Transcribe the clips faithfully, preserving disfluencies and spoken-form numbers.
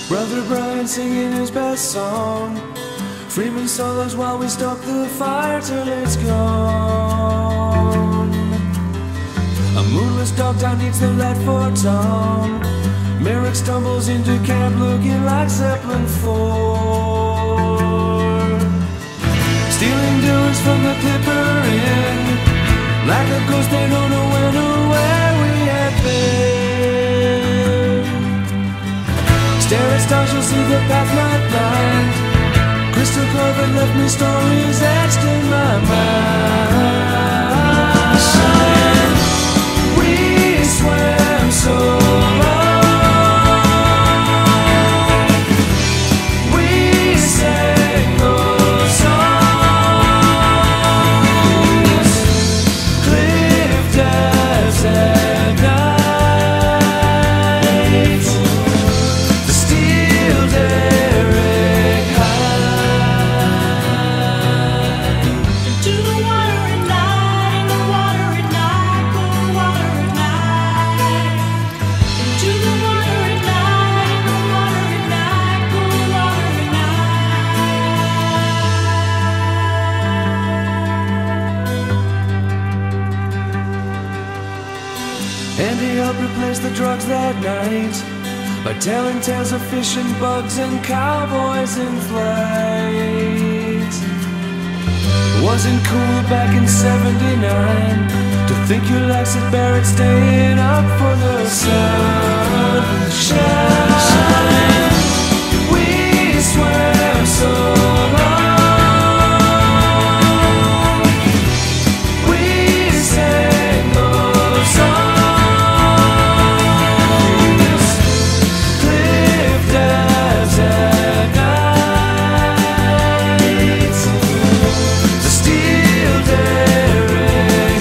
Brother Brian singing his best song. Freeman solos while we stoke the fire till it's gone. A moonless dog down eats the lead for Tom. Merrick stumbles into camp looking like Zeppelin four. Stealing doers from the Clipper Inn. Like a ghost they don't know when or where we have been. Stare at stars, you'll see the path not blind. Crystal Clover left me stories etched in my mind. We swam so long. We sang those songs. Cliff dives at night. The steel Derrick high. To the water at night, in the water at night, go water at night. To the water at night, in the water at night, go water at night. And he helped replace the drugs that night by telling tales of fish and bugs and cowboys in flight. It wasn't cool back in seventy-nine to think you liked Sid Barrett staying up for the sunshine. We swam so long. We sang those songs. Cliff dives at night. The steel Derrick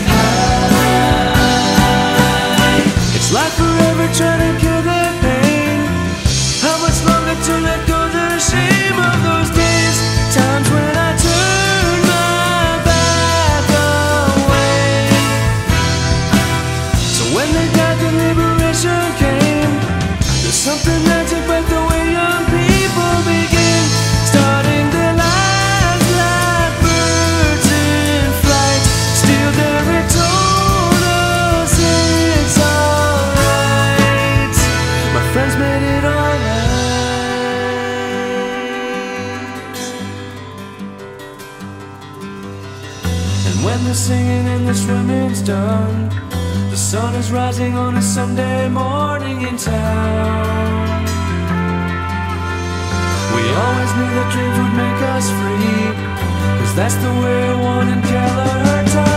high. It's like forever trying to kill the pain. How much longer to let go the shame of those days? Times when I turned my back away. So when they died, the liberation came. There's something magic about the way young people begin, starting their lives like birds in flight. Still Derrick told us it's alright. My friends made it alright. And when the singing and the swimming's done, the sun is rising on a Sunday morning in town. We always knew that dreams would make us free, 'cause that's the way one in Kelleher